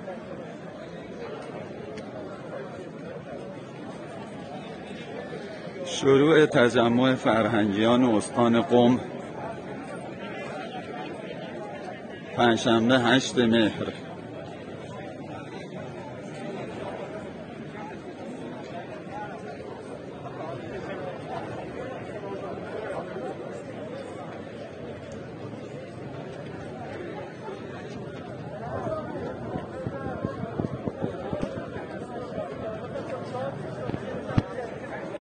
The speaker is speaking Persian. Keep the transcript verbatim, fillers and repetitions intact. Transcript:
شروع تجمع فرهنگیان استان قم پنجشنبه هشت مهر